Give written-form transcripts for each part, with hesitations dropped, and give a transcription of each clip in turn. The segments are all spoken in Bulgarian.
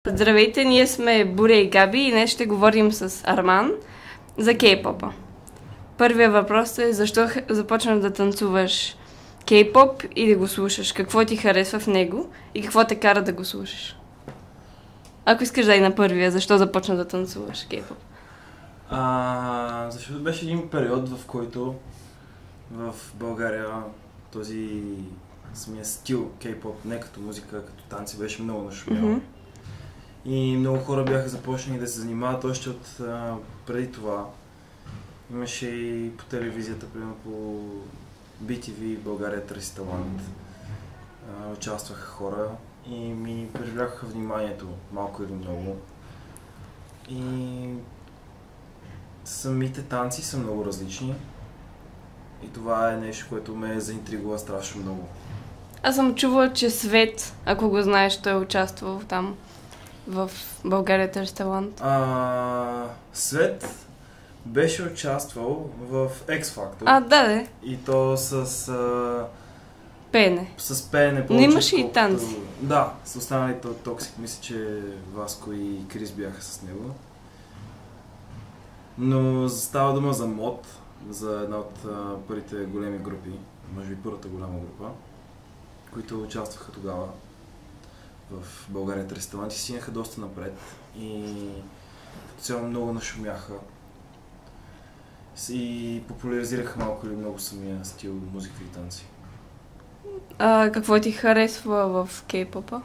Здравейте, ние сме Буря и Габи и днес ще говорим с Арман за кей-попа. Първият въпрос е защо започна да танцуваш кей-поп и да го слушаш? Какво ти харесва в него и какво те кара да го слушаш? Ако искаш да и на първия, защо започна да танцуваш кей-поп? Защото беше един период, в който в България този самия стил кей-поп, не като музика, като танци, беше много нашумял. И много хора бяха започнали да се занимават още от преди това. Имаше и по телевизията, примерно по BTV, България търси талант. Участваха хора и ми привлякоха вниманието, малко или много. И самите танци са много различни. И това е нещо, което ме заинтригува страшно много. Аз съм чувала, че Свет, ако го знаеш, той е участвал там в България търси талант. Свет беше участвал в X Factor. Да. И то с пеене. С пеене повече. Но имаше и танци. Да, с останалите от Toxic, мисля, че Васко и Крис бяха с него. Но става дума за МОД, за една от първите големи групи, може би първата голяма група, които участваха тогава в България търси талант и стигнаха доста напред и като цяло много нашумяха и популяризираха малко или много самия стил музика и танци. Какво ти харесва в кей-попа?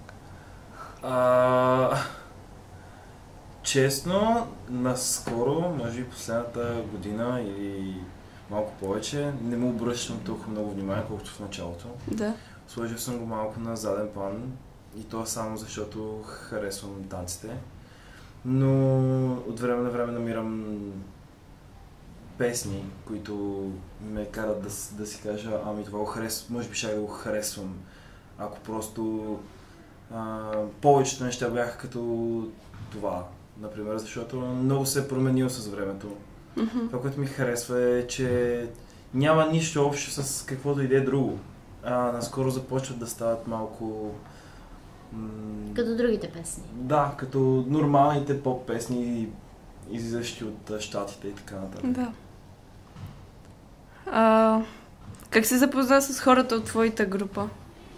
Честно, наскоро, може би последната година или малко повече, не му обръщам толкова много внимание, колкото в началото. Да. Сложил съм го малко на заден план и то само защото харесвам танците. Но от време на време намирам песни, които ме карат да си кажа, това го харесвам, може би ще да го харесвам, ако просто повечето неща бяха като това, например, защото много се е променил с времето. Това, което ми харесва е, че няма нищо общо с каквото и да е друго. Наскоро започват да стават малко... Като другите песни. Да, като нормалните поп песни, излизащи от щатите и така нататък. Да. Как се запозна с хората от твоята група?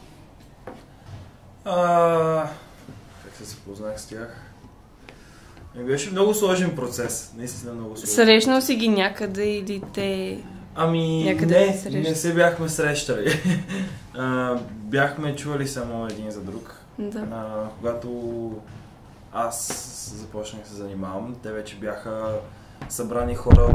Как се запознах с тях? Беше много сложен процес, наистина много сложен. Срещнал си ги някъде или те... Не се бяхме срещали. Бяхме чували само един за друг. Да. Когато аз започнах да се занимавам, те вече бяха събрани хора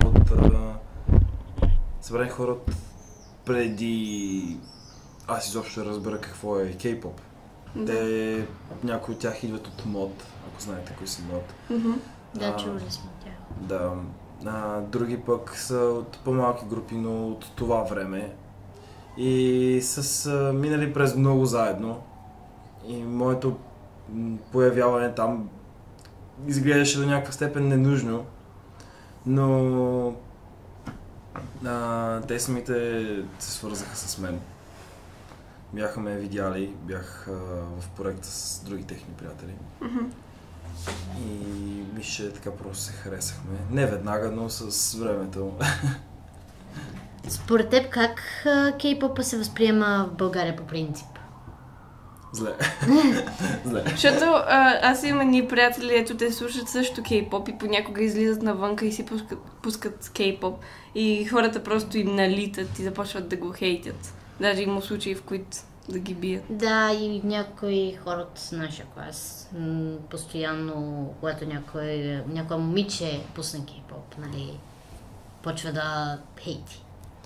от преди аз изобщо разбера какво е кей-поп. Да. Някои от тях идват от МОД, ако знаете кои са МОД. Да, чували сме тях. Да. Други пък са от по-малки групи, но от това време. И с минали през много заедно. И моето появяване там изглеждаше до някаква степен ненужно. Но те самите се свързаха с мен. Бяха ме видяли, бях в проект с други техни приятели. И мисля, така просто се харесахме. Не веднага, но с времето. Според теб как кей-попа се възприема в България по принцип? Зле. Защото аз имам едни приятели, ето те слушат също кей-поп и понякога излизат навънка и си пускат кей-поп. И хората просто им налитат и започват да го хейтят. Даже има случаи, в които да ги бият. Да, и някои хора от нашия клас постоянно, когато някое момиче пусне кей-поп, нали, почва да хейти.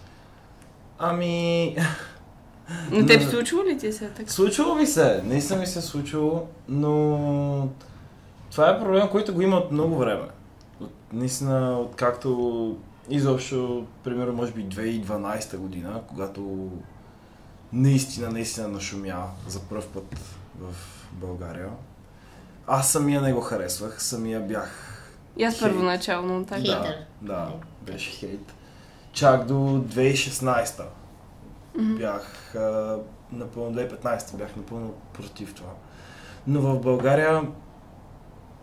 Но теб случва ли ти се така? Случвало ми се, наистина ми се случвало, но това е проблем, който го има от много време. Наистина, откакто изобщо, примерно, може би 2012 година, когато наистина нашумя за пръв път в България. Аз самия не го харесвах, самия бях и аз първоначално така. Хейтър. Да, беше хейт. Чак до 2016 бях напълно, 2015 бях напълно против това. Но в България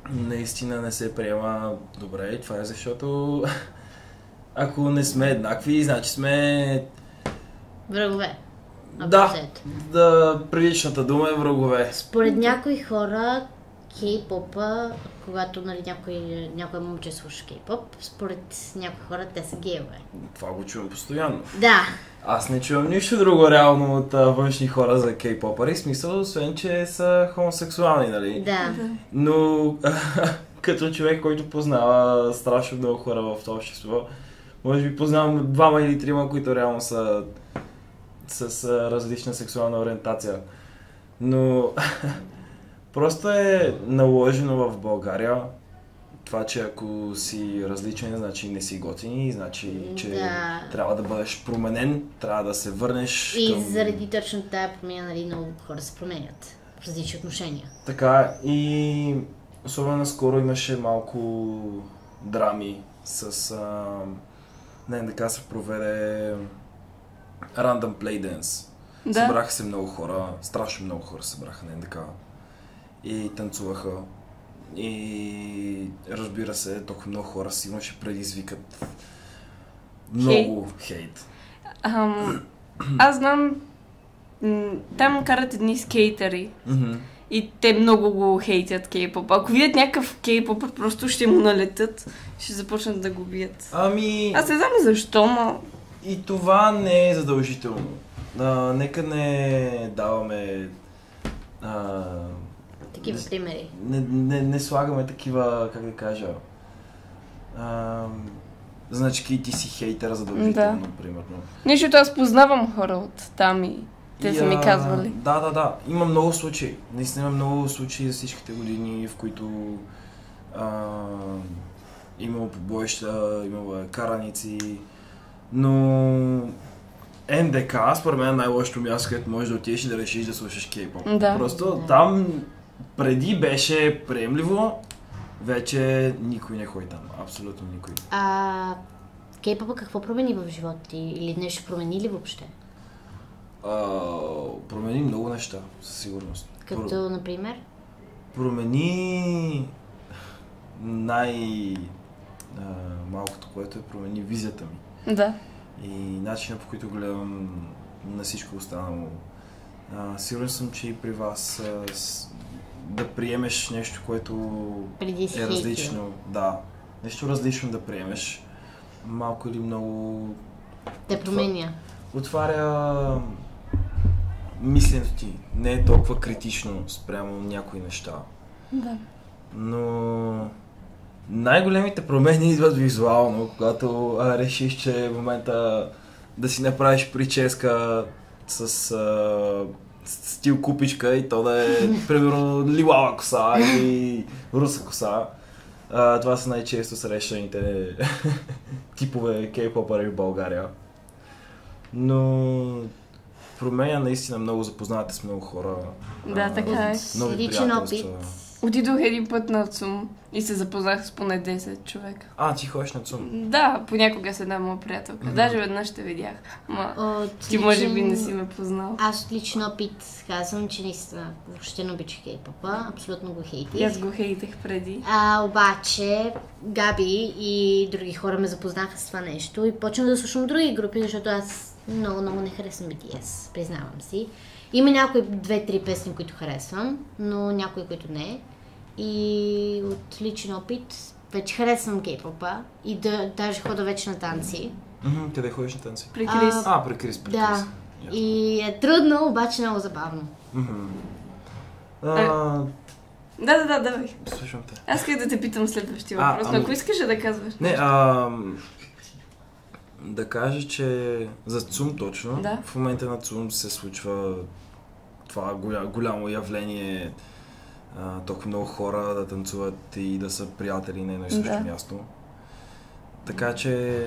наистина не се приема добре и това е защото ако не сме еднакви, значи сме... Врагове. Да, приличната дума е врагове. Според някои хора, кей-попа, когато нали, някой момче слуша кей-поп, според някои хора те са гейове. Това го чувам постоянно. Да. Аз не чувам нищо друго реално от външни хора за кей-попари, в смисъл, освен че са хомосексуални, нали? Да. Но като човек, който познава страшно много хора в това общество, може би познавам 2 или 3, които реално са с различна сексуална ориентация. Но просто е наложено в България това, че ако си различен, значи не си готин, значи, че трябва да бъдеш променен, трябва да се върнеш и заради точно тая промяна, нали, много хора се променят в различни отношения. Така и особено скоро имаше малко драми с... на НДК се проведе Random Play Dance. Да. Събраха се много хора, страшно много хора събраха на НДК и танцуваха. И разбира се, толкова много хора сигурно ще предизвикат много хейт. Аз знам, там карат едни скейтери. И те много го хейтят кей-поп. Ако видят някакъв кей-поп, просто ще му налетят, ще започнат да го бият. Аз не знам защо, но... И това не е задължително. Нека не даваме... такива примери. Не слагаме такива, как да кажа... значки и ти си хейтера задължително, примерно. Защото аз познавам хора от там и те са ми казвали. Да. Има много случаи. Наистина има много случаи за всичките години, в които имало побоища, имало караници, но НДК, според мен, най-лошото място, където можеш да отидеш и да решиш да слушаш кей-поп. Да. Просто там преди беше приемливо, вече никой не ходи там. Абсолютно никой. Кей-попа какво промени в живота ти? Или нещо промени ли въобще? Промени много неща, със сигурност. Като, например? Промени най-малкото, което промени визията ми. Да. И начинът, по който гледам на всичко останало. Сигурен съм, че и при вас да приемеш нещо, което е различно. Да, нещо различно да приемеш. Малко или много... Те променя. Отваря мисленето ти. Не е толкова критично спрямо някои неща. Да. Но най-големите промени идват визуално, когато решиш, че е момента да си направиш прическа с стил купичка и то да е, примерно, лилава коса или руса коса. Това са най-често срещаните типове кей-попъри в България. Но променя наистина много, запознавате с много хора. Да, така е. Личен опит. Отидох един път на ЦУМ и се запознах с поне 10 човека. Ти ходиш на ЦУМ? Да, понякога с една моя приятелка. Даже веднъж те видях. Ти може би не си ме познал. Аз от личен опит казвам, че наистина въобще не обичах кей-попа. Абсолютно го хейтих. Аз го хейтех преди. Обаче Габи и други хора ме запознаха с това нещо и почнах да слушам други групи, защото аз много не харесвам BTS, признавам си. Има някои 2-3 песни, които харесвам, но някои, които не. И от личен опит вече харесвам кей-попа и даже хода вече на танци. Къде ходиш на танци? При Крис. При Крис. Да. И е трудно, обаче много забавно. Да, давай. Слушам те. Аз исках да те питам следващия въпрос, но ако искаш да казваш. Не, да кажа, че за ЦУМ точно, в момента на ЦУМ се случва това голямо явление, толкова много хора да танцуват и да са приятели на едно и също място. Така че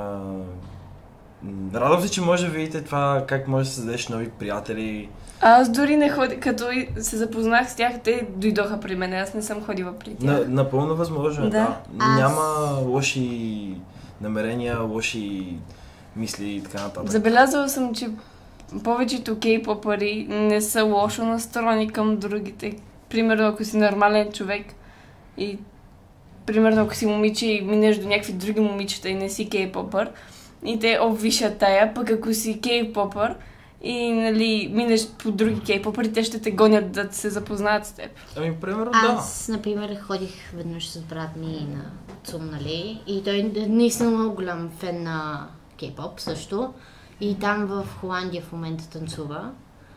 радвам се, че може да видите това, как може да създадеш нови приятели. Аз дори не ходя, като се запознах с тях, те дойдоха при мен, аз не съм ходила при тях. Напълно възможно, да. Няма лоши намерения, лоши мисли и така нататък. Забелязала съм, че повечето кей-попъри не са лошо настроени към другите. Примерно, ако си нормален човек, И примерно ако си момиче и минеш до някакви други момичета и не си кей-попър, и те обвишат тая, пък ако си кей-попър и нали, минеш по други кей-попъри, те ще те гонят да се запознаят с теб. Ами, примерно, да. Аз, например, ходих веднъж с брат ми на ЦУМ, нали? И той наистина много голям фен на кей-поп също. И там в Холандия в момента танцува.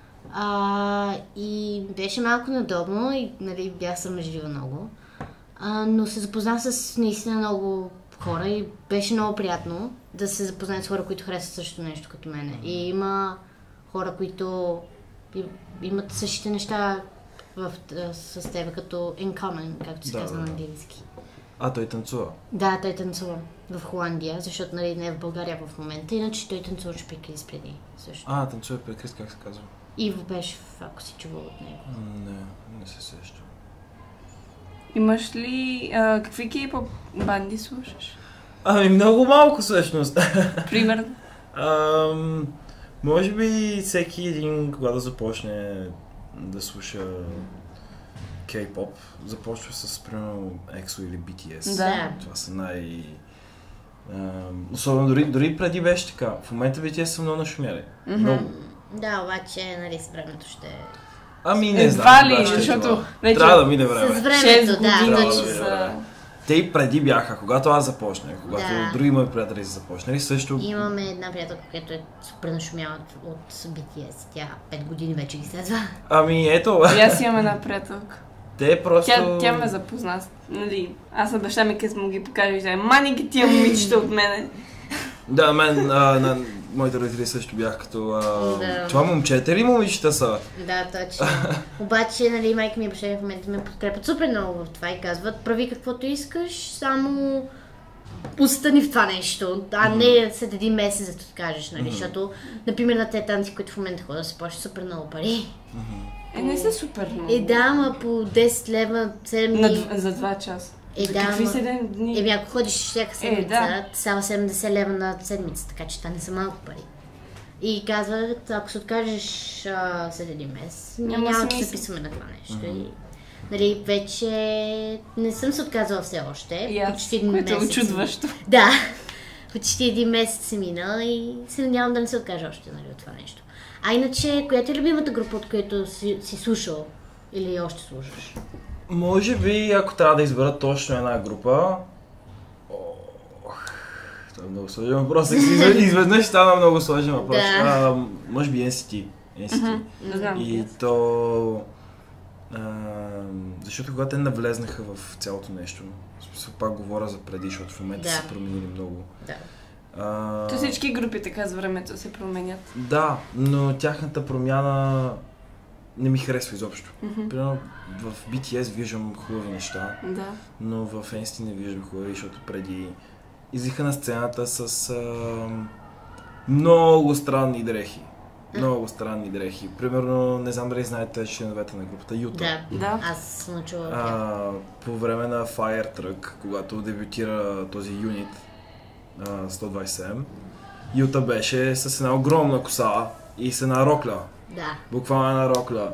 И беше малко неудобно и нали, бях съмъжлива много. Но се запознах с наистина много хора и беше много приятно да се запознаят с хора, които харесват също нещо като мене. И има хора, които имат същите неща с теб, като in common, както се казва на английски. Той танцува? Да, той танцува в Холандия, защото нали, не е в България в момента, иначе той танцуваше при Крис преди също. Танцува при Крис, как се казва? Иво беше, ако си чувал от него. Не се сещам. Имаш ли... какви кей-поп банди слушаш? Много малко всъщност. Примерно? Може би всеки един, когато започне да слуша кей-поп, започва с, примерно, EXO или BTS. Да. Това са особено дори преди беше така. В момента BTS са много нашумели. Много. Да, обаче, нали, с времето ще... Не знам. Едва ли, защото вече... Трябва да мине време. С времето, да. Години са... Те и преди бяха, когато аз започнах, когато други мои приятели са започнали, също... Имаме една приятелка, която е супер нашумяла от BTS. Тя 5 години вече ги следва. Ето. И аз имам една приятелка. Те просто... Тя ме запозна. Нали, аз на баща ми, къс му ги покажа и мани ги тия момичета от мене. Да, моите родители също бях като... Да. Това момчета или момичета са? Да, точно. Обаче, нали, майка ми и баща ми в момента ме подкрепят супер много в това и казват, прави каквото искаш, само остани в това нещо, а не след един месец да ти кажеш, нали, защото, например, на тези танци, които в момента ходя, се плащат супер много пари. Не са супер много. Да, ама по 10 лева, 7 дни. За 2 часа. Какви 7 дни? Ако ходиш всяка седмица, става 70 лева на седмица, така че това не са малко пари. И казват, ако се откажеш след един месец, няма да се записваме на това нещо. И, нали, вече не съм се отказала все още. Почти един месец. Което е очудващо. Да, почти един месец е минал и се надявам да не се откажа още, нали, от това нещо. А иначе, която е любимата група, от която си слушал или още слушаш? Може би, ако трябва да избера точно една група... Това е много сложен въпрос. Изведнъж стана много сложен въпрос. Може би NCT. Не знам. И то... защото когато те навлезнаха в цялото нещо, в смисъл пак говоря за преди, защото в момента са променили много. То всички групи така с времето се променят. Да, но тяхната промяна не ми харесва изобщо. Примерно в BTS виждам хубави неща, но в NCT не виждам хубави, защото преди излиха на сцената с много странни дрехи. Много странни дрехи. Примерно, не знам дали знаете членовете на групата Юта. Да. Аз съм чула. По време на Fire Truck, когато дебютира този юнит 127, Юта беше с една огромна коса и с една рокля. Да. Буквално една рокля.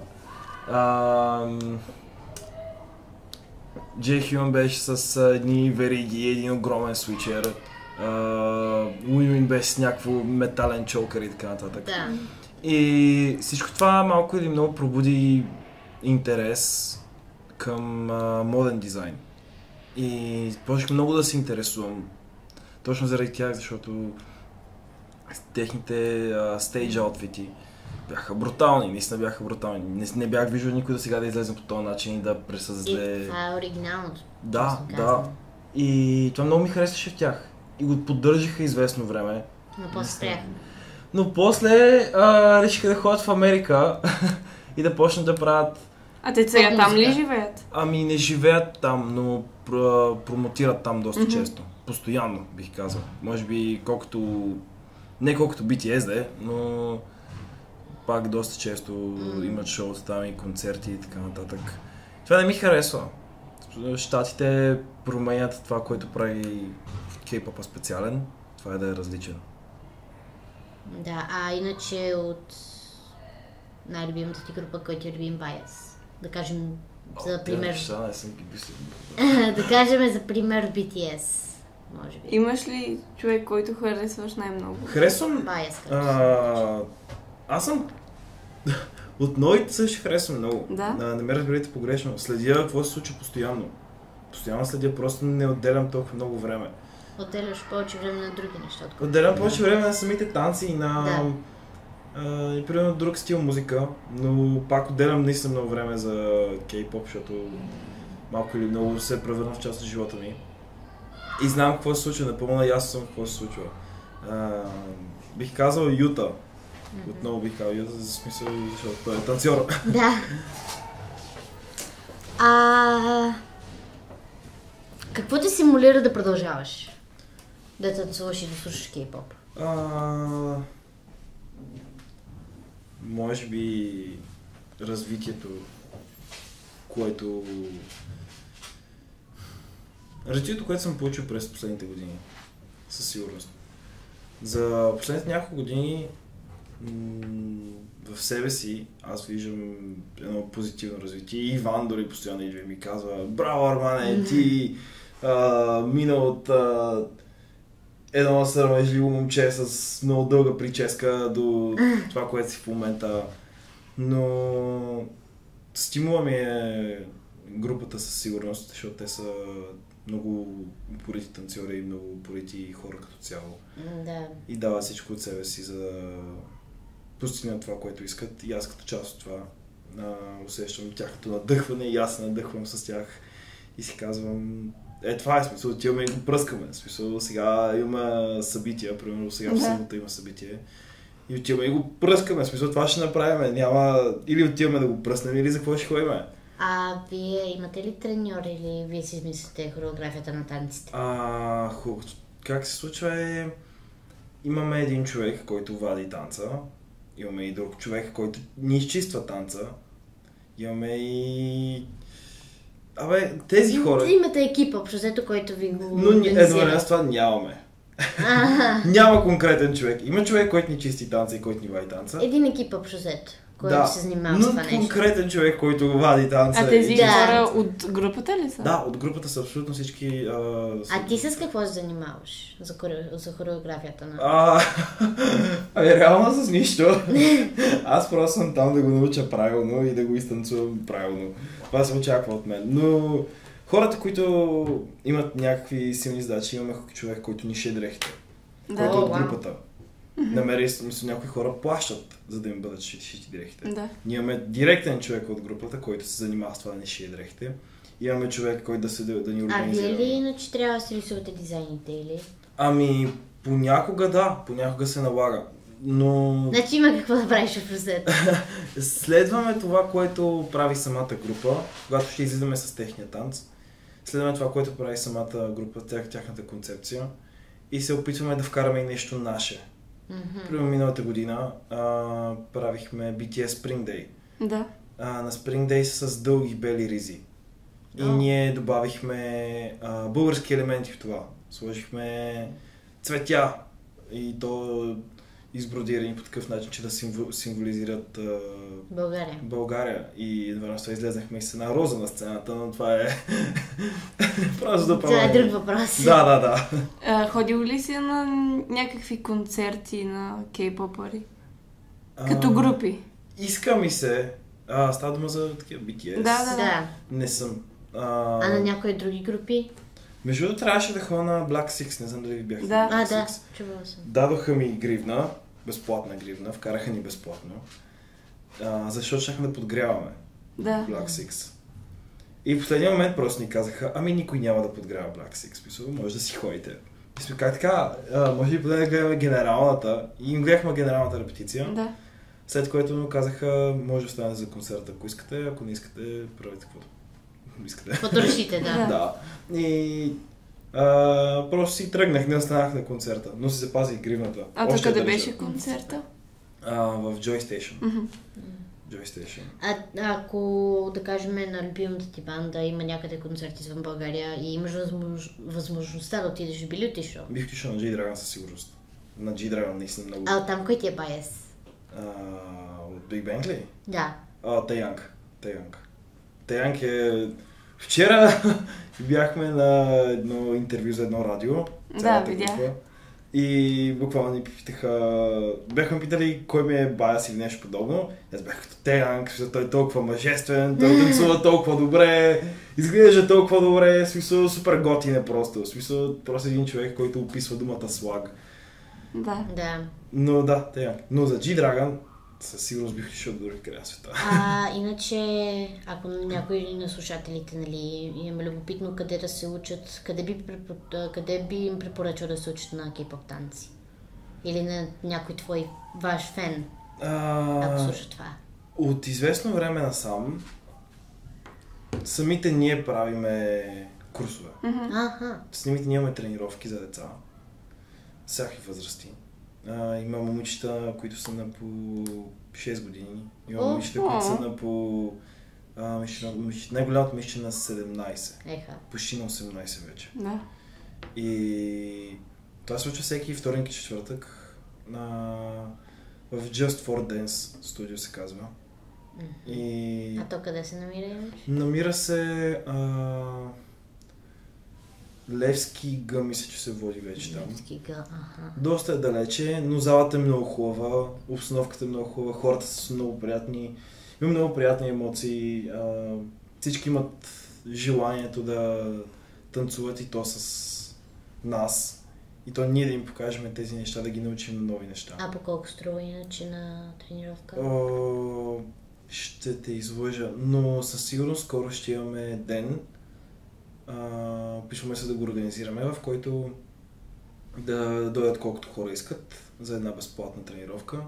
Джей Хюн беше с едни вериги, един огромен свичер. Уинуин беше с някакво метален чокър и така нататък. Да. И всичко това малко или много пробуди интерес към моден дизайн. И почнах много да се интересувам. Точно заради тях, защото техните стейдж аутфити бяха брутални, наистина бяха брутални. Не бях виждал никой да сега да излезе по този начин и да пресъздаде... И това е оригиналното. Да. И това много ми харесваше в тях. И го поддържаха известно време. Но после спряха. Но после решиха да ходят в Америка и да почнат да правят... А те сега там ли живеят? Не живеят там, но промотират там доста често. Постоянно, бих казал. Може би не колкото BTS да е, но пак доста често имат шоута там и концерти и така нататък. Това не ми харесва. Щатите променят това, което прави кей-попа специален. Това е да е различен. Да, иначе от най-любимата ти група, който е любим Bias. Да кажем, за пример... Не съм ги мислил. Да кажем за пример BTS, може би. Имаш ли човек, който харесваш най-много? Харесвам... Bias, аз съм... От новите също харесвам много. Да? Не ме разберете погрешно. Следя какво се случва постоянно. Постоянно следя, просто не отделям толкова много време. Отделяш повече време на други неща. Отделям повече време на самите танци и на... и примерно друг стил музика, но пак отделям наистина много време за кей-поп, защото малко или много се превърна в част от живота ми. И знам какво се случва, напълно ясно съм какво се случва. Бих казал Юта. Отново бих казал Юта, за смисъл, защото той е танцор. Да. Какво ти симулира да продължаваш? Да танцуваш и да слушаш кей-поп? Може би развитието, което съм получил през последните години, със сигурност. За последните няколко години в себе си аз виждам едно позитивно развитие. И Иван дори постоянно идва и ми казва: браво, Армане, ти мина от едно срамежливо момче с много дълга прическа до това, което си в момента. Но стимула ми е групата със сигурност, защото те са много упорити танцори и много упорити хора като цяло. Да. И дават всичко от себе си, за да постигнат това, което искат. И аз като част от това усещам тяхното надъхване и аз се надъхвам с тях и си казвам: това е смисъл, отиваме и го пръскаме. Смисъл, сега има събития, примерно сега в събота има събитие. И отиваме и го пръскаме. Смисъл, това ще направим. Няма или отиваме да го пръснем, или за какво ще ходим. Вие имате ли треньори или вие си измислите хореографията на танците? Как се случва е... Имаме един човек, който вади танца. Имаме и друг човек, който ни изчиства танца. Имаме и... тези хора... Имате екип, общо, който ви го... Но едновременно с това нямаме. Няма конкретен човек. Има човек, който ни чисти танца и който ни вади танца. Един екип, общо, който се занимава с това нещо. Но конкретен човек, който вади танца. А тези хора от групата ли са? Да, от групата са абсолютно всички... ти с какво се занимаваш за хореографията на... Реално с нищо. Аз просто съм там да го науча правилно и да го изтанцувам правилно. Това се очаква от мен. Но хората, които имат някакви силни задачи, имаме човек, който ни ше дрехите. Който е от групата. Намери, някои хора плащат, за да им бъдат шити дрехите. Да. Ние имаме директен човек от групата, който се занимава с това да не шие дрехите. Имаме човек, който да ни организира. Вие ли иначе трябва да си рисувате дизайните или? Понякога да, понякога се налага. Но... Значи има какво да правиш в просета. Следваме това, което прави самата група, когато ще излизаме с техния танц. Следваме това, което прави самата група, тяхната концепция. И се опитваме да вкараме и нещо наше. Примерно миналата година правихме BTS Spring Day. Да. На Spring Day с дълги бели ризи. И ние добавихме български елементи в това. Сложихме цветя и то избродирани по такъв начин, че да символизират България. И едва това излезнахме и с една роза на сцената, но това е просто да правим. Това е друг въпрос. Да. Ходил ли си на някакви концерти на кей-попъри? Като групи? Иска ми се. Става дума за такива BTS. Да. Не съм. На някои други групи? Между другото трябваше да ходя на Black Six, не знам дали ви бяхте. Да, чувала съм. Дадоха ми гривна, безплатна гривна, вкараха ни безплатно, защото щяхме да подгряваме Black Six. И в последния момент просто ни казаха: никой няма да подгрява Black Six, писал, може да си ходите. И сме как така, може ли поне да гледаме генералната, и им гледахме генералната репетиция. Да. След което ми казаха: може да останете за концерта, ако искате, ако не искате, правите каквото искате. Каквото решите, Да. И просто си тръгнах, не останах на концерта, но си запазих гривната. Тук къде беше концерта? В Joy Station. Joy Station. Ако, да кажем, на любимата ти банда има някъде концерт извън България и имаш възможността да отидеш, би ли отишъл? Бих отишъл на G-Dragon със сигурност. На G-Dragon наистина много. Там кой ти е Bias? От Big Bang ли? Да. Taeyang. Taeyang е... Вчера Бяхме на едно интервю за едно радио. Да, видях. И буквално ни попитаха, бяхме питали кой ми е баяс или нещо подобно. Аз бях като Теянг, той е толкова мъжествен, той танцува толкова добре, изглежда толкова добре, в смисъл супер готин е просто. В смисъл просто един човек, който описва думата слаг. Да. Да. Но да, Теянг. Но за G-Dragon със сигурност бих решил да други края света. Иначе, ако някои на слушателите, нали, им е любопитно къде да се учат, къде би им препоръчал да се учат на кей-поп танци? Или на някой твой ваш фен, ако слуша това? От известно време насам, самите ние правиме курсове. Самите ние имаме тренировки за деца. Всякакви възрасти. Има момичета, които са на по 6 години. Има момичета, които са на по... най-голямото момиче на 17. Почти на 18 вече. Да. И това се случва всеки вторник и четвъртък в Just for Dance студио се казва. И... А то къде се намира? Намира се Левски Г, мисля, че се води вече там. Левски Г, Доста е далече, но залата е много хубава, обстановката е много хубава, хората са много приятни, има много приятни емоции, всички имат желанието да танцуват и то с нас. И то ние да им покажем тези неща, да ги научим нови неща. А по колко струва иначе на тренировка? Ще те излъжа, но със сигурност скоро ще имаме ден. Пишваме се да го организираме, в който да дойдат колкото хора искат за една безплатна тренировка.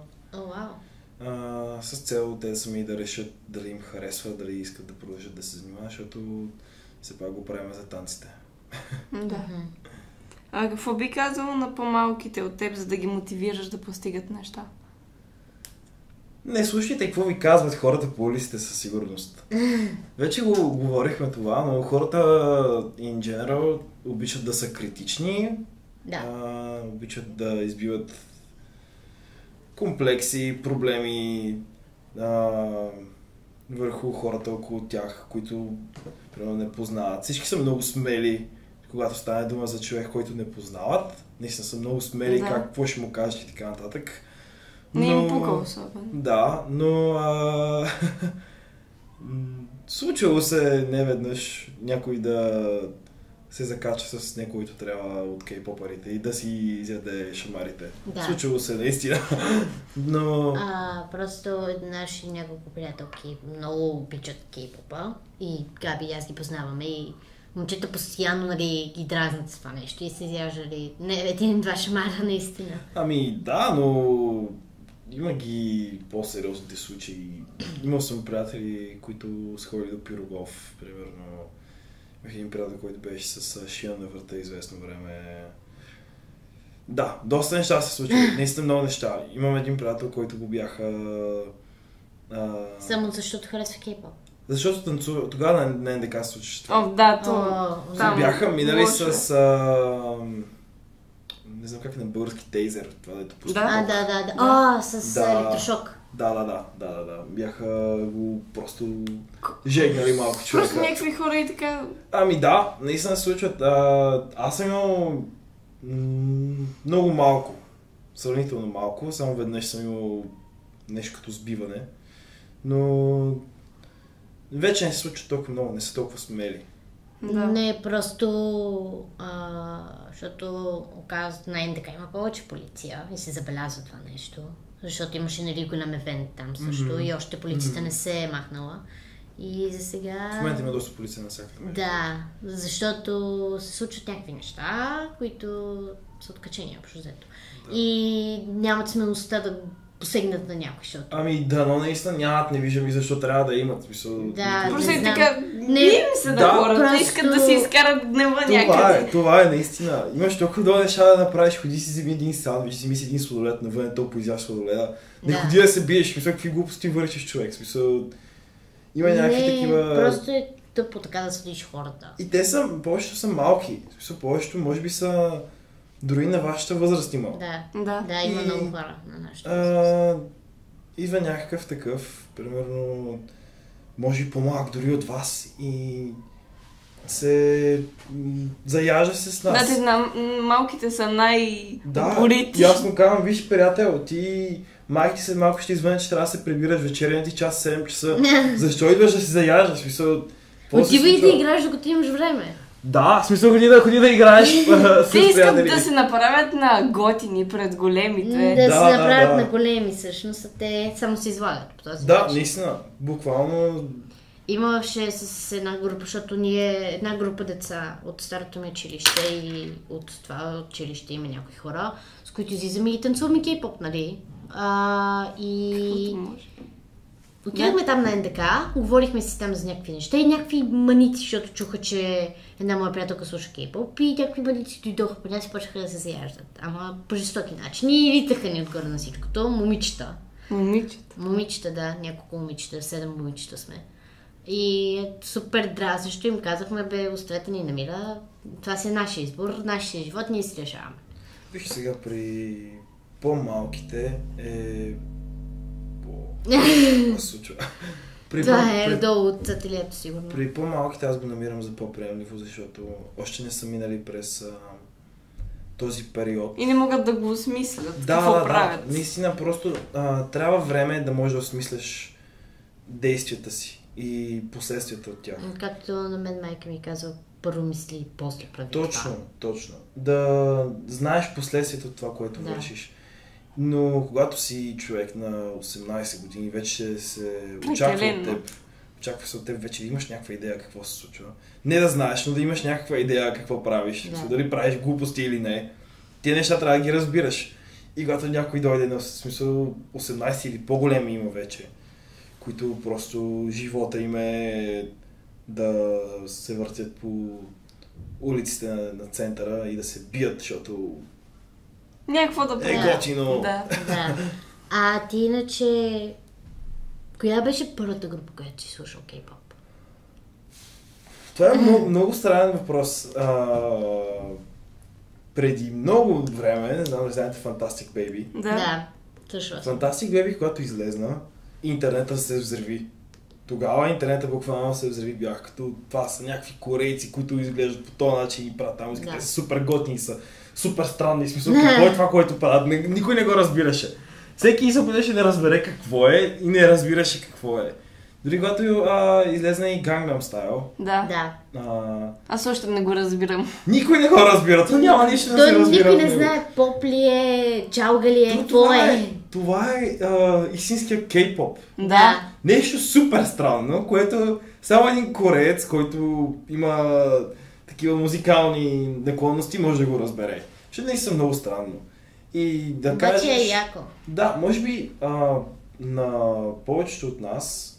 С цел те сами да решат дали им харесва, дали искат да продължат да се занимават, защото все пак го правим за танците. Да. А какво би казал на по-малките от теб, за да ги мотивираш да постигат неща? Не слушайте какво ви казват хората по улиците със сигурност. Вече го говорихме това, но хората in general обичат да са критични, обичат да избиват комплекси, проблеми върху хората около тях, които примерно не познават. Всички са много смели, когато стане дума за човек, който не познават. Наистина са много смели, какво ще му кажеш и така нататък. Не им пука особено. Да, но случило се неведнъж някой да се закача с някой, който трябва от кей-попарите и да си изяде шамарите. Да. Случило се наистина. Но... Просто веднъж няколко приятелки много обичат кей-попа и Габи и аз ги познаваме и момчета постоянно, нали, ги дразнат с това нещо и се изяждали един-два шамара наистина. Да, но има ги по-сериозните случаи. Имал съм приятели, които са ходили до Пирогов, примерно. Имах един приятел, който беше с шия на врата известно време. Да, доста неща се случват. Наистина много неща. Имам един приятел, който го бяха... Само защото харесва кей-поп. Защото танцува... Тогава на НДК се случваше това. Бяха минали с... не знам как е на български тейзер. Това да е Да. С електрошок. Да. Бяха го просто жегнали малко човека. Просто някакви хора и така... Да, наистина се случват. Аз съм имал много малко. Сравнително малко. Само веднъж съм имал нещо като сбиване. Но вече не се случва толкова много, не са толкова смели. Да. Не, просто защото оказват на НДК има повече полиция и се забелязва това нещо. Защото имаше, нали, голям евент там също и още полицията не се е махнала. И за сега... В момента има доста полиция на всякакъв момент. Да, защото се случват някакви неща, които са откачени общо взето. Да. И нямат смелостта да посегнат на някой, защото... Но наистина нямат, не виждам и защо трябва да имат. Просто и така, не им се да хората, искат да си изкарат гнева някъде. Това е наистина. Имаш толкова много неща да направиш, ходи си вземи един сандвич, си мисли един сладолед, навън толкова изяш сладоледа. Не ходи да се биеш, какви глупости вършиш човек, има някакви такива... Просто е тъпо така да съдиш хората. И те са, повечето са малки, повечето може би са дори на вашата възраст има. Да, има много хора на нашата възраст. Идва някакъв такъв, примерно, може и по-малък дори от вас и се заяжда се с нас. Да, те малките са Да, упорити. и аз му казвам, виж приятел, ти майки след малко ще извъни, че трябва да се прибираш вечерния ти час 7 часа. Защо идваш да си заяждаш? Смисъл, Отивай да играеш, докато имаш време. Да, в смисъл ходи да играеш с Те искат приятели. да се направят на готини пред големите. Да се направят да. на големи всъщност, а те само се излагат по този Да, начин. наистина, буквално. Имаше с една група, защото ние, една група деца от старото ми училище и от това училище има някои хора, с които излизаме и танцуваме кей-поп, нали? И отидахме там на НДК, говорихме си там за някакви неща и някакви маници, защото чуха, че една моя приятелка слуша кей-поп и някакви маници дойдоха по нас и почнаха да се заяждат. Ама по жестоки начини и ритаха ни отгоре на всичкото. Момичета. Момичета, да, няколко момичета, 7 момичета сме. И супер дразнещо им казахме, бе, оставете ни на мира, това си е нашия избор, нашия живот, ние си решаваме. Виж сега при по-малките какво се случва? Това е долу от ателието, сигурно. При по-малките аз го намирам за по-приемливо, защото още не са минали през този период. И не могат да го осмислят какво правят. Да, наистина просто трябва време да можеш да осмисляш действията си и последствията от тях. Както на мен майка ми казва, първо мисли и после прави това. Точно. Да знаеш последствията от това, което вършиш. Но когато си човек на 18 години, вече се очаква се от теб вече да имаш някаква идея какво се случва. Не да знаеш, но да имаш някаква идея какво правиш. Да. Дали правиш глупости или не. Тия неща трябва да ги разбираш. И когато някой дойде на смисъл 18 или по-големи има вече, които просто живота им е да се въртят по улиците на центъра и да се бият, защото някакво да е готино. Да. А ти иначе, коя беше първата група, която си слушал кей-поп? Това е много странен въпрос. Преди много време, не знам, знаете Fantastic Baby. Да, също. Fantastic Baby, когато излезна, интернета се взриви. Тогава интернета буквално се взриви, бях като това са някакви корейци, които изглеждат по този начин и правят там музика. Те са супер готини, са супер странни, смисъл какво е това, което правят. Никой не го разбираше. Всеки се опитваше да разбере какво е и не разбираше какво е. Дори когато излезна и Gangnam Style. Да. Аз още не го разбирам. Никой не го разбира, то няма нищо да се разбира. Никой не знае поп ли е, джалга ли е, какво е. Това е истинския кей-поп. Да. Нещо супер странно, което само един кореец, който има такива музикални наклонности, може да го разбере. Защото не са много странно. И да кажеш... Обаче е яко. Да, може би на повечето от нас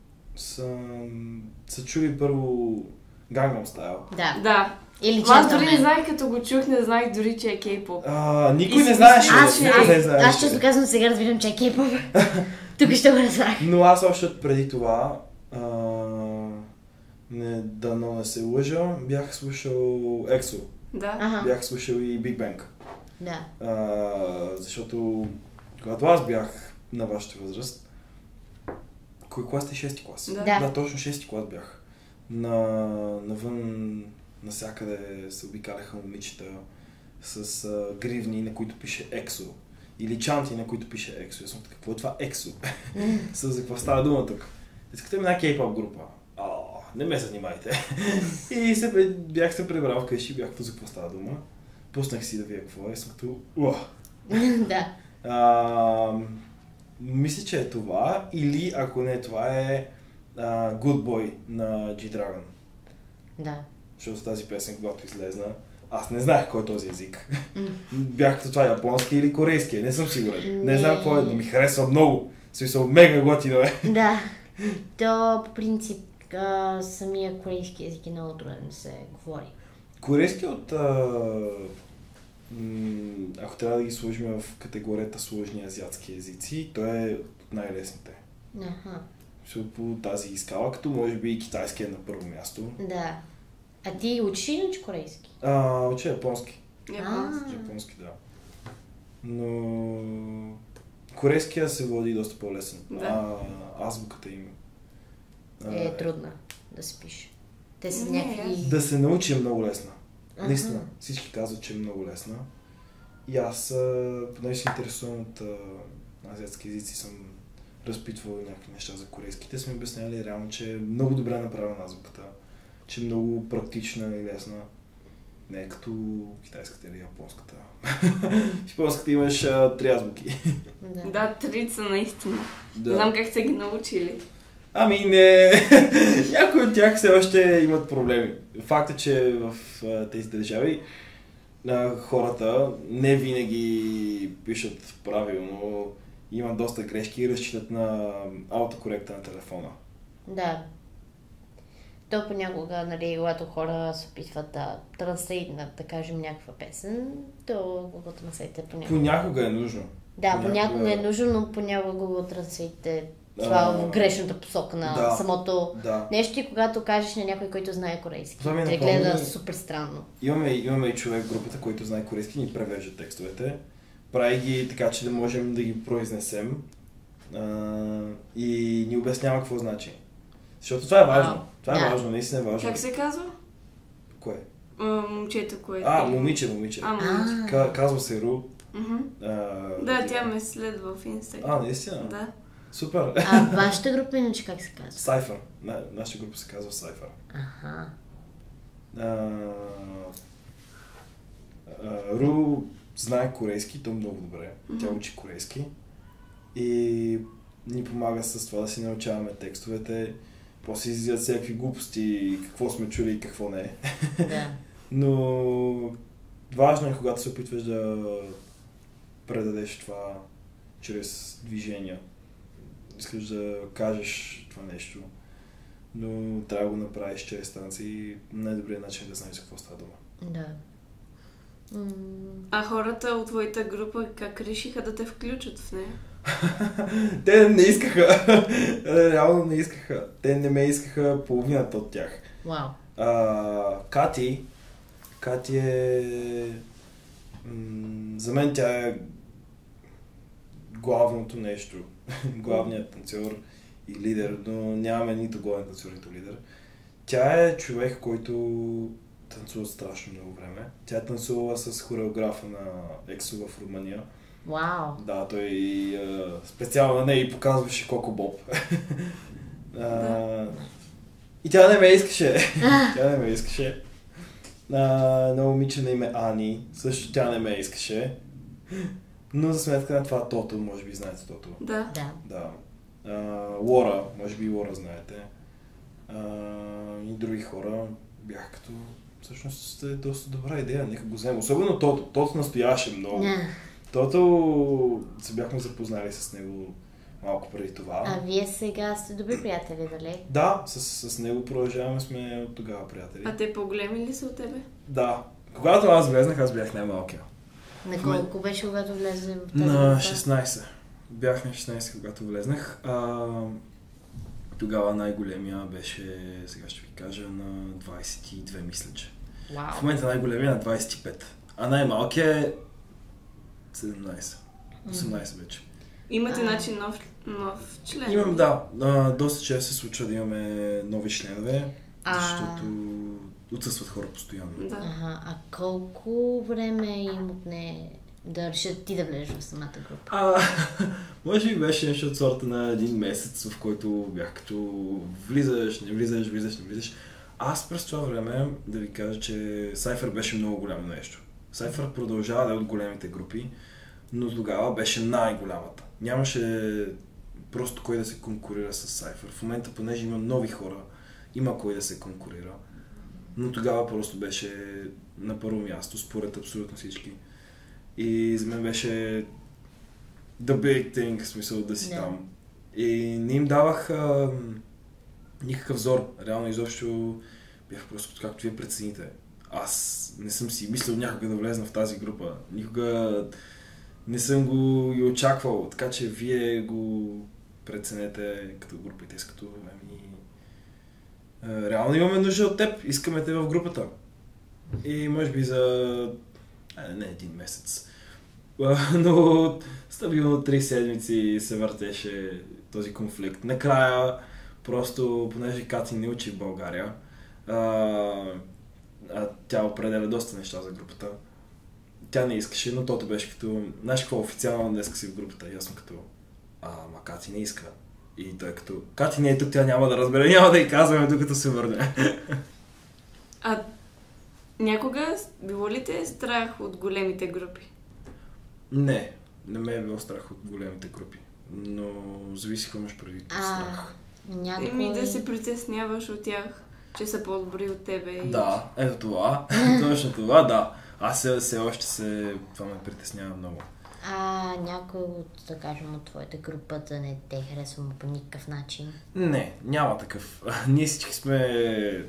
са чули първо Gangnam Style. Да. Или аз дори не знаех, като го чух, не знаех дори, че е кей-поп. Никой не знаеше. Аз често казвам, сега разбирам, че е кей-поп. Тук ще го разбрах. Но аз още преди това, дано не се лъжа, бях слушал EXO. Да. Бях слушал и Big Bang. Да. Защото когато аз бях на вашата възраст, кой клас сте? 6-ти клас? Да, точно 6-ти клас бях. Навън насякъде се обикаляха момичета с гривни, на които пише EXO. Или чанти, на които пише EXO. Я съм така, какво е това EXO? За какво става дума тук? Искате една кей-поп група. Не ме занимайте. И бях се прибрал вкъщи, бях за какво става дума. Пуснах си да вия какво е, съм като Да. Мисля, че е това, или ако не това е Good Boy на G-Dragon. Да. Защото тази песен, когато излезна, аз не знаех кой е този език. Бях като това японски или корейски, не съм сигурен. Не знам какво е, но ми харесва много. В смисъл, мега готино е. Да. То по принцип самия корейски език е много труден да се говори. Корейски от... ако трябва да ги сложим в категорията сложни азиатски езици, той е от най-лесните. По тази скала, като може би и китайски е на първо място. Да. А ти учиш или учи корейски? Учи японски. Японски, да. Но корейския се води доста по-лесен. Да. Азбуката им е трудна да се пише. Те са Не, някакви... Да се научи е много лесна. Аха. Наистина, всички казват, че е много лесна. И аз, понеже се интересувам от азиатски езици, съм разпитвал някакви неща за корейските, сме обясняли реално, че е много добре направена азбуката, че е много практична и лесна. Не е като китайската или японската. В японската имаш 3 азбуки. Да. Да, 3 са наистина. Да. Не знам как са ги научили. Ами не, някои от тях все още имат проблеми. Факт е, че в тези държави хората не винаги пишат правилно, имат доста грешки и разчитат на автокоректа на телефона. Да. То понякога, нали, когато хора се опитват да транслейтнат, да кажем, някаква песен, то Google Translate понякога... Понякога е нужно. Да, понякога е нужно, но понякога Google Translate е това в грешната посока на самото нещо и когато кажеш на някой, който знае корейски. Те гледа супер странно. Имаме и човек в групата, който знае корейски, ни превежда текстовете. Прави ги така, че да можем да ги произнесем и ни обяснява какво значи. Защото това е важно. Това е важно, наистина е важно. Как се казва? Кое? Момчето, което... Момиче. Казва се Ру. Да, тя ме следва в Инстаграм. Наистина? Да. Супер. Вашата група иначе как се казва? Сайфър. Нашата група се казва Сайфър. Аха. Ру знае корейски, то много добре. Тя учи корейски. И ни помага с това да си научаваме текстовете. После излизат всякакви глупости, какво сме чули и какво не. Да. Но важно е, когато се опитваш да предадеш това чрез движения. Искаш да кажеш това нещо, но трябва да го направиш чрез танци и най-добрият начин е да знаеш за какво става дума. Да. А хората от твоята група как решиха да те включат в нея? Те не искаха. Реално не искаха. Те не ме искаха половината от тях. Вау. Кати е... за мен тя е главното нещо. Главният танцор и лидер, но нямаме нито главен танцор, нито лидер. Тя е човек, който танцува страшно много време. Тя е танцувала с хореографа на Ексо в Румъния. Вау! Да, той специално на нея и показваше Коко Боб. И тя не ме искаше. На момиче на име Ани, също тя не ме искаше. Но за сметка на това Тото, може би знаете Тото. Да. Лора, може би Лора знаете. И други хора бях като... Всъщност е доста добра идея, нека го взема. Особено Тото. Тото настояваше много. Тото се бяхме запознали с него малко преди това. А вие сега сте добри приятели, дали? Да, с него продължаваме, сме от тогава приятели. А те по-големи ли са от тебе? Да. Когато аз влезнах, аз бях най-малкия. На колко беше, когато влезе в тази На 16. Бях на 16, когато влезнах. Тогава най-големия беше, сега ще ви кажа, на 22, мисля, че. Wow. В момента най-големия е на 25. А най-малкият е 17. 18 вече. Имате начин нов член? Имам, да. Доста често се случва да имаме нови членове, защото отсъстват хора постоянно. Да. А колко време им отне да решат ти да влезеш в самата група? Може би беше нещо от сорта на един месец, в който бях като влизаш, не влизаш. Аз през това време да ви кажа, че Сайфър беше много голямо нещо. Сайфър продължава да е от големите групи, но тогава беше най-голямата. Нямаше просто кой да се конкурира с Сайфър. В момента, понеже има нови хора, има кой да се конкурира. Но тогава просто беше на първо място, според абсолютно всички. И за мен беше the big thing, в смисъл да си там. И не им давах никакъв зор. Реално изобщо бях просто както вие прецените. Аз не съм си мислил някога да влезна в тази група. Никога не съм го и очаквал. Така че вие го преценете като група и те като реално имаме нужда от теб. Искаме те в групата. И може би за не един месец. Но стабилно 3 седмици се въртеше този конфликт. Накрая, просто понеже Кати не учи в България, Тя определя доста неща за групата. Тя не искаше, но тото беше като... Знаеш какво, официално днес си в групата. И аз съм като... Ма Кати не иска. И той като... Кати не е тук, тя няма да разбере, няма да й казваме, докато се върне. А някога било ли те страх от големите групи? Не ме е било страх от големите групи. Но зависи какво имаш преди страх. Да се притесняваш от тях, че са по-добри от тебе. Да, ето това. Точно това, да. Аз все още това ме притеснява много. Някой от, да кажем, от твоята група да не те харесва по никакъв начин? Не, няма такъв. Ние всички сме...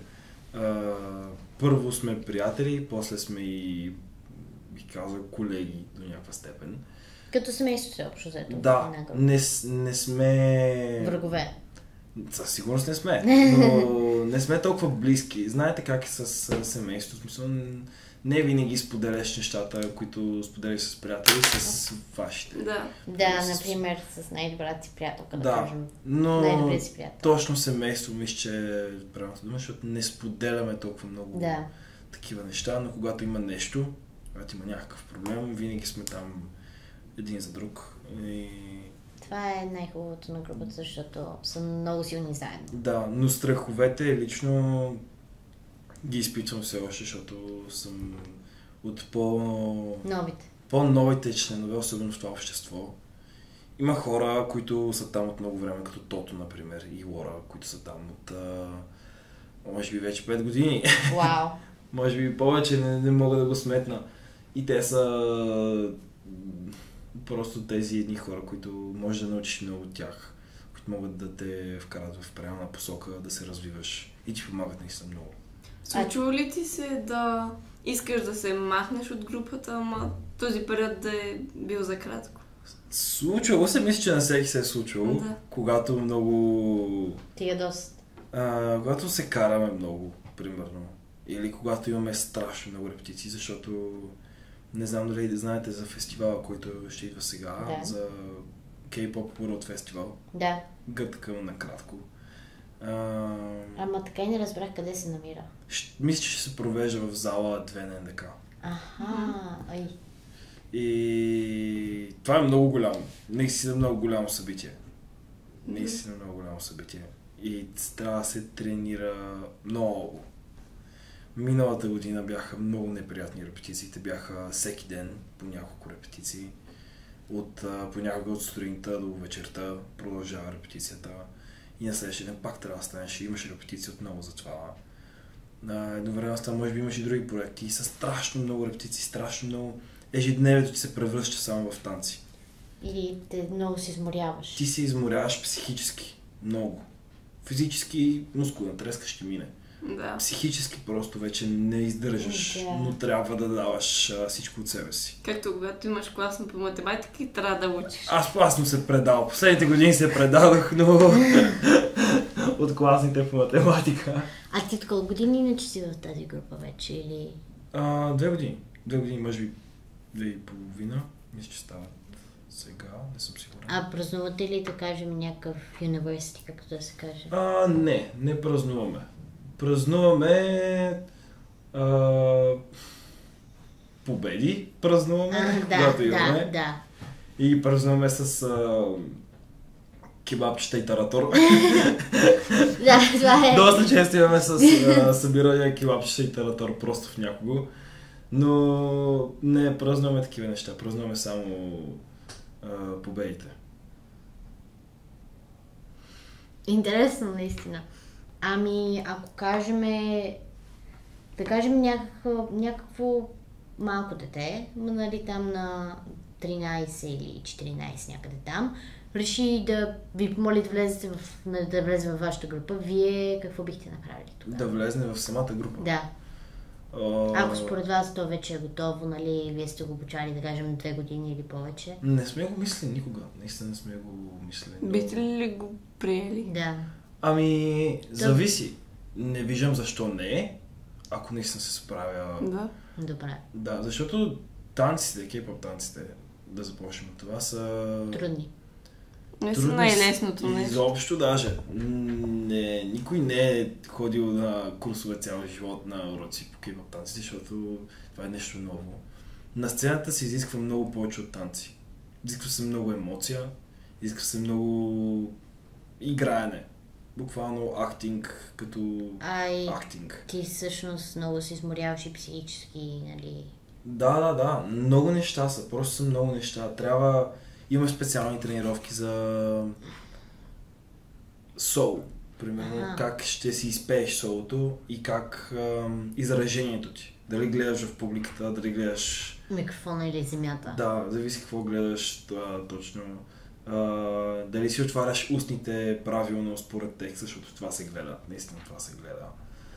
първо сме приятели, после сме и, бих казал, колеги до някаква степен. Като семейство общо взето. Да, не сме... Врагове. Със сигурност не сме, но не сме толкова близки. Знаете как е с семейството, в смисъл, не винаги споделяш нещата, които споделяш с приятели, с вашите. Да, например, с най-добрата си приятелка, да кажем. Но най-добрият си приятел. Точно семейство, мисля, че е правилната дума, защото не споделяме толкова много такива неща, но когато има нещо, когато има някакъв проблем, винаги сме там един за друг. И... Това е най-хубавото на групата, защото са много силни заедно. Да, но страховете лично ги изпитвам все още, защото съм от по-новите членове, особено в това общество. Има хора, които са там от много време, като Тото, например, и Лора, които са там от, може би вече 5 години. Вау! Може би повече, не мога да го сметна. И те са просто тези едни хора, които можеш да научиш много от тях, които могат да те вкарат в правилна посока, да се развиваш и ти помагат наистина много. Случва ли ти се да искаш да се махнеш от групата, ама този период да е бил за кратко? Случвало се, мисля, че на всеки се е случвало, когато много... Ти е доста. Когато се караме много, примерно. Или когато имаме страшно много репетиции, защото не знам дали да знаете за фестивала, който ще идва сега, за K-pop World Festival. Да. Гъткам накратко. Ама така и не разбрах къде се намира. Мисля, че ще се провежда в зала 2 на НДК. И това е много голямо. Наистина много голямо събитие. И трябва да се тренира много. Миналата година бяха много неприятни репетициите. Бяха всеки ден по няколко репетиции. Понякога от сутринта до вечерта продължава репетицията. И на следващия ден пак трябва да станеш и имаш репетиции отново за това. Едновременно с това може би имаш и други проекти и са страшно много репетиции, страшно много. Ежедневието ти се превръща само в танци. И те много се изморяваш. Ти се изморяваш психически. Много. Физически мускулна треска ще мине. Да. Психически просто вече не издържаш, но трябва да даваш всичко от себе си. Както когато имаш класно по математика и трябва да учиш. Аз съм се предал. Последните години се предадох, но от класните по математика. А ти колко години иначе си в тази група вече или? 2 години. 2 години, може би 2,5. Мисля, че стават сега, не съм сигурен. Празнувате ли, да кажем, някакъв university, както да се каже? Не празнуваме. Празнуваме победи, когато имаме. Да. И празнуваме с кебабчета и таратор. Да, това е. Доста често имаме с събирания кебабчета и таратор просто в някого. Но не празнуваме такива неща, празнуваме само победите. Интересно, наистина. Ако кажем някакво малко дете, нали там на 13 или 14 някъде там, реши да ви помоли да влезе в вашата група, вие какво бихте направили тогава? Да влезне в самата група? Да. Ако според вас то вече е готово, нали, вие сте го обучали, да кажем, 2 години или повече. Не сме го мислили никога. Наистина не сме го мислили. Бихте ли го приели? Да. Зависи. Не виждам защо не, ако наистина се справя. Да. Добре. Да, защото танците, K-pop танците, да започнем от това, са... Трудни. Наистина е лесното нещо. Изобщо даже. Никой не е ходил на курсове цял живот на уроци по кейпоп танци, защото това е нещо ново. На сцената се изисква много повече от танци. Изисква се много емоция, изисква се много играене. Буквално актинг като актинг. Ти всъщност много се изморяваш и психически, нали? Да. Много неща са. Просто са много неща. Има специални тренировки за соло. Примерно как ще си изпееш солото и как изражението ти. Дали гледаш в публиката, дали гледаш... Микрофона или земята. Да, зависи какво гледаш точно. Дали си отваряш устните правилно според текста, защото това се гледа. Наистина това се гледа.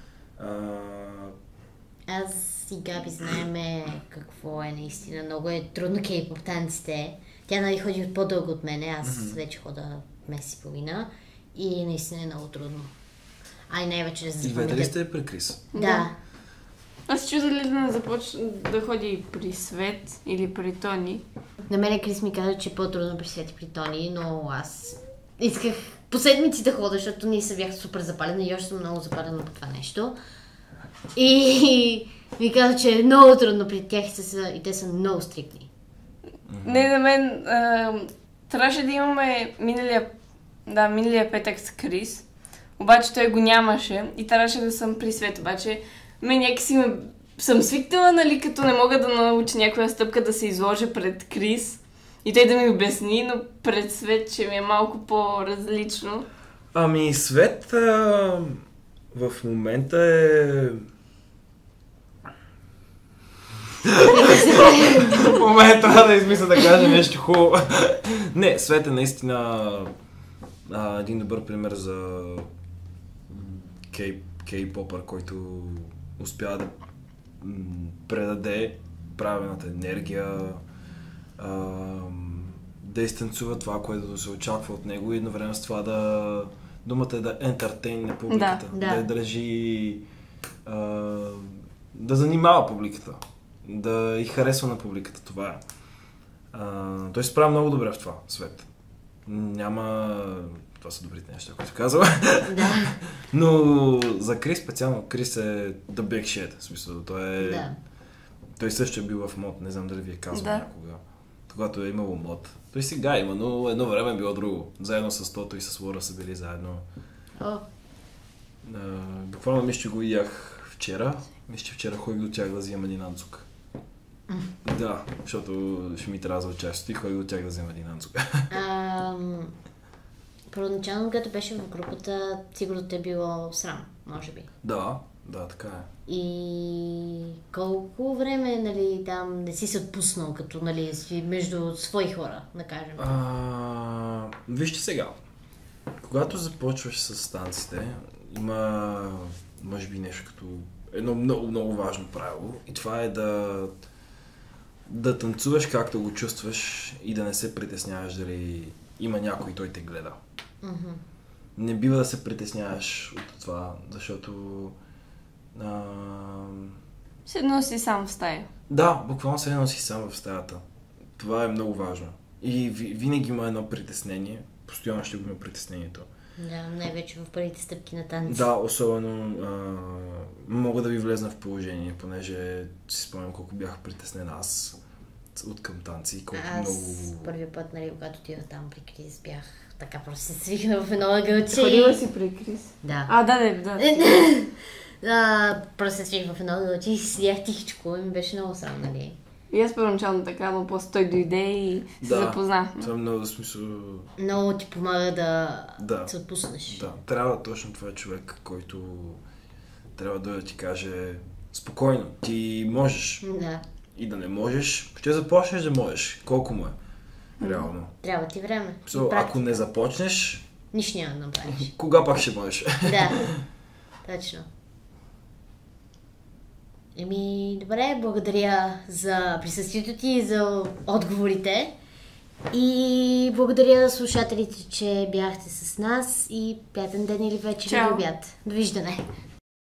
Аз и Габи знаеме какво е наистина. Много е трудно кейпоп танците. Тя нали ходи по-дълго от мене, аз вече хода месец и половина и наистина е много трудно. И най-вече за И двете ли сте при Крис? Да. Аз се чудя дали да не започна да ходи при Свет или при Тони. На мене Крис ми каза, че е по-трудно при Свет и при Тони, но аз исках по седмици да хода, защото ние се бях супер запалена и още съм много запалена по това нещо. И ми каза, че е много трудно при тях и те са много стриктни. Не, на мен трябваше да имаме миналия петък с Крис, обаче той го нямаше и трябваше да съм при Свет, обаче някакси съм свикнала, нали, като не мога да науча някоя стъпка да се изложа пред Крис и той да ми обясни, но пред Свет ще ми е малко по-различно. Свет в момента е... В момента трябва да измисля да кажа нещо хубаво. Не, Свет е наистина един добър пример за кей-попър, който успя да предаде правилната енергия, да изтанцува това, което се очаква от него и едновременно с това думата е да ентертейн на публиката, да я държи, да занимава публиката, да и харесва на публиката, това е. Той се справя много добре в това, Свет. Това са добрите неща, които казвам. Да. Но за Крис специално, Крис е the big shit. В смисъл, той също е бил в мод, не знам дали ви е казвал някога. Когато е имало мод. Той сега има, но едно време е било друго. Заедно с Тото и с Лора са били заедно. Буквално мисля, че го видях вчера. Мисля, че вчера ходих до тях да взимам един анцук. Да, защото ще ми трябва за участието и ходих до тях да взема един анцук. Първоначално, когато беше в групата, сигурно те е било срам, може би. Да, така е. И колко време, нали, там не си се отпуснал, като, нали, си между свои хора, да кажем? Вижте сега, когато започваш с танците, има, може би, нещо като едно много, много важно правило и това е да танцуваш както го чувстваш и да не се притесняваш дали има някой и той те гледа. Не бива да се притесняваш от това, защото... Все едно си сам в стая. Да, буквално все едно си сам в стаята. Това е много важно. И винаги има едно притеснение. Постоянно ще го има притеснението. Да, най-вече в първите стъпки на танци. Да, особено мога да ви влезна в положение, понеже си спомням колко бях притеснен аз от към танци. Аз първият път, нали, когато отидох там при Крис, бях така просто се свихна в едно ъгълче. Ходила си при Крис? Да. Да. Просто се свих в едно ъгълче и седях тихичко и ми беше много срам, нали. И аз първоначално така, но после той дойде и се запознахме. Това е много смисъл... Много ти помага да се отпуснеш. Да, трябва точно това човек, който трябва да ти каже спокойно, ти можеш. Да. И да не можеш, ще започнеш да можеш. Колко му е? Реално. Трябва ти време. Ако не започнеш... Нищо няма да направиш. Кога пак ще можеш? Да, точно. Добре, благодаря за присъствието ти и за отговорите. И благодаря на слушателите, че бяхте с нас и приятен ден или вечер или обяд. Довиждане!